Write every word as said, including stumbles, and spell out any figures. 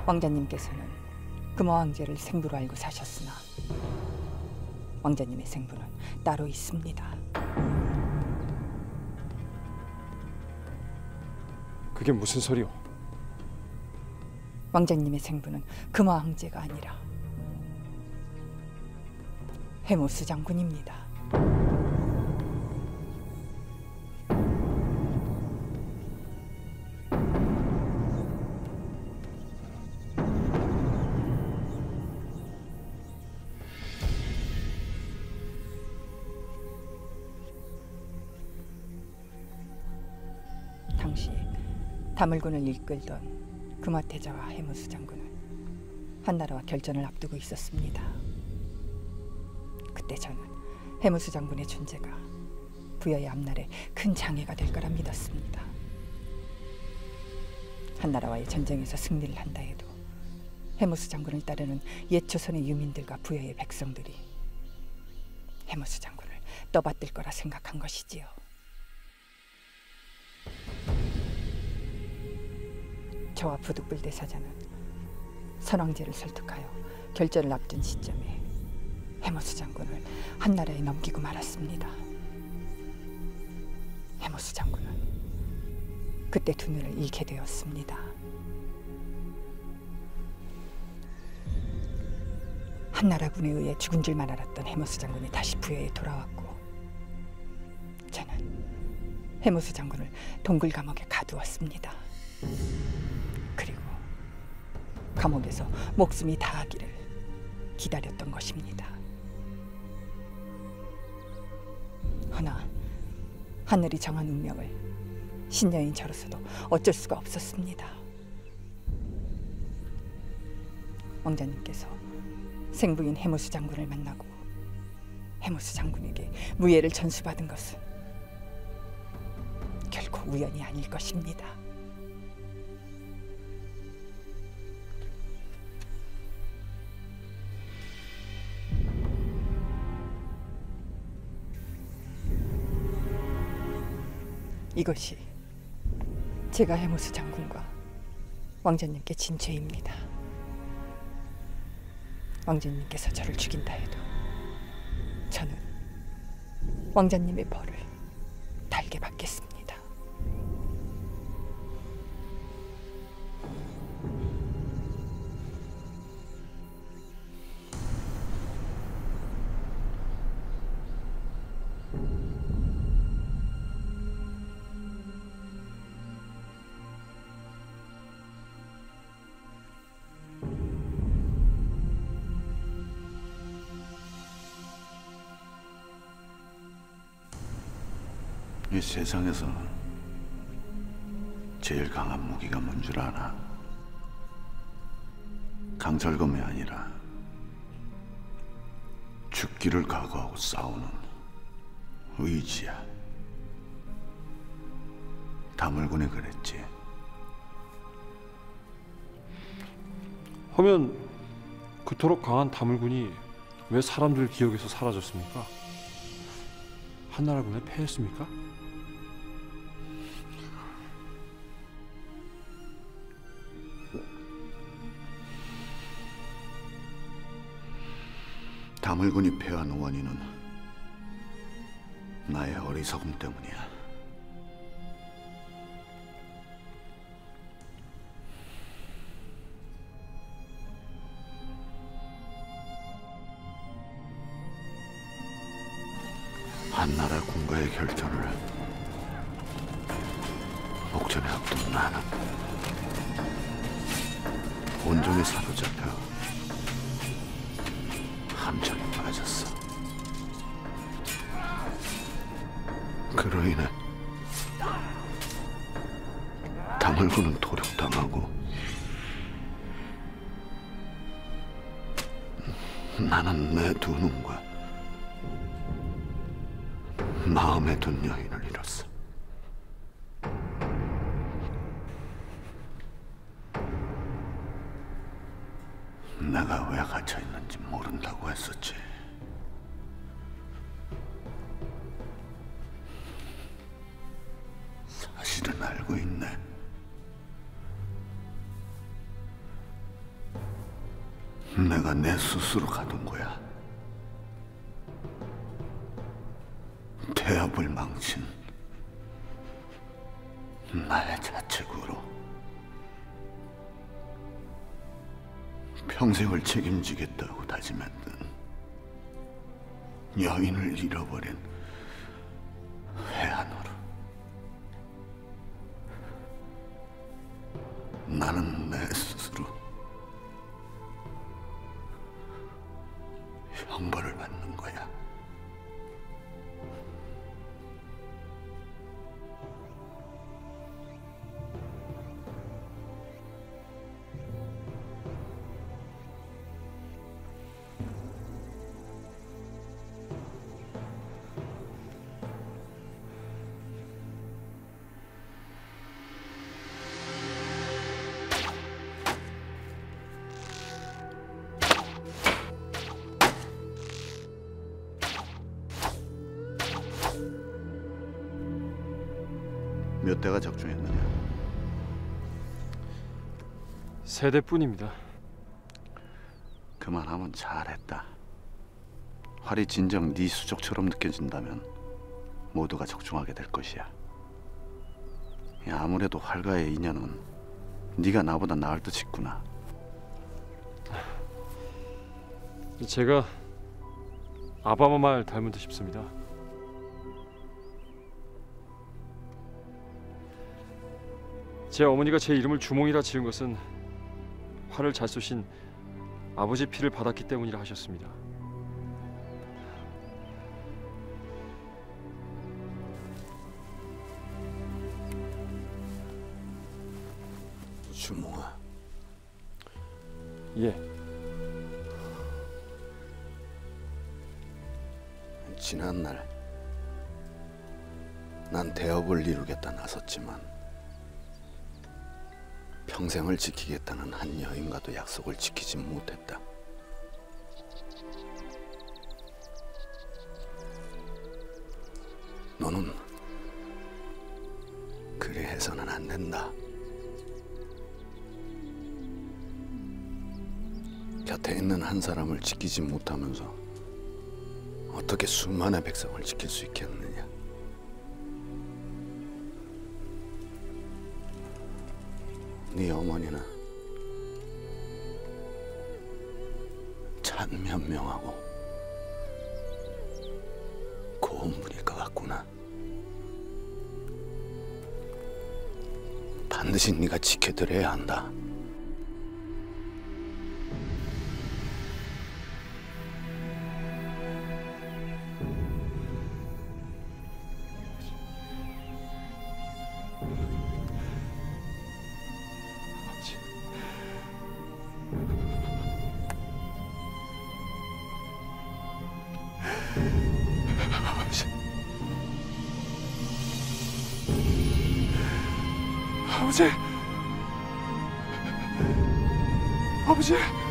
왕자님께서는 금화 황제를 생부로 알고 사셨으나 왕자님의 생부는 따로 있습니다. 그게 무슨 소리요? 왕자님의 생부는 금화 황제가 아니라 해모스 장군입니다. 당시 다물군을 이끌던 금화태자와 해모스 장군은 한나라와 결전을 앞두고 있었습니다. 그때 저는 해모스 장군의 존재가 부여의 앞날에 큰 장애가 될 거라 믿었습니다. 한나라와의 전쟁에서 승리를 한다 해도 해모스 장군을 따르는 옛 조선의 유민들과 부여의 백성들이 해모스 장군을 떠받들 거라 생각한 것이지요. 저와 부득불 대사자는 선왕제를 설득하여 결전을 앞둔 시점에 해모스 장군을 한나라에 넘기고 말았습니다. 해모스 장군은 그때 두 눈을 잃게 되었습니다. 한나라군에 의해 죽은 줄만 알았던 해모스 장군이 다시 부여에 돌아왔고, 저는 해모스 장군을 동굴 감옥에 가두었습니다. 그리고 감옥에서 목숨이 다하기를 기다렸던 것입니다. 허나 하늘이 정한 운명을 신녀인 저로서도 어쩔 수가 없었습니다. 왕자님께서 생부인 해모스 장군을 만나고 해모스 장군에게 무예를 전수받은 것은 결코 우연이 아닐 것입니다. 이것이 제가 해모스 장군과 왕자님께 진 죄입니다. 왕자님께서 저를 죽인다 해도 저는 왕자님의 벌을 달게 받겠습니다. 이 세상에서 제일 강한 무기가 뭔 줄 아나? 강철검이 아니라 죽기를 각오하고 싸우는 의지야. 다물군이 그랬지. 하면 그토록 강한 다물군이 왜 사람들 기억에서 사라졌습니까? 한나라군에 패했습니까? 다물군이 패한 원인은 나의 어리석음 때문이야. 한나라 군과의 결전을 목전에 앞둔 나는 온종에 사로잡혀 함정에 빠졌어. 그로 인해 다물군은 도륙당하고 나는 내 두 눈과 마음에 둔 여인을 잃었어. 내가 왜 갇혀 있는지 모른다고 했었지. 사실은 알고 있네. 내가 내 스스로 가둔 거야. 태엽을 망친 나의 자책으로 평생을 책임지겠다고 다짐했던 여인을 잃어버린 회한으로 나는 내 스스로 형벌을 받는 거야. 몇 대가 적중했느냐? 세 대뿐입니다. 그만하면 잘했다. 활이 진정 네 수족처럼 느껴진다면 모두가 적중하게 될 것이야. 아무래도 활과의 인연은 네가 나보다 나을 듯 싶구나. 제가 아바마 말 닮은 듯 싶습니다. 제 어머니가 제 이름을 주몽이라 지은 것은 활을 잘 쏘신 아버지 피를 받았기 때문이라 하셨습니다. 주몽아. 예. 지난날 난 대업을 이루겠다 나섰지만 평생을 지키겠다는 한 여인과도 약속을 지키지 못했다. 너는 그리 해서는 안 된다. 곁에 있는 한 사람을 지키지 못하면서 어떻게 수많은 백성을 지킬 수 있겠느냐. 네 어머니는 참 현명하고 고운 분일 것 같구나. 반드시 네가 지켜드려야 한다. 아버지, 아버지.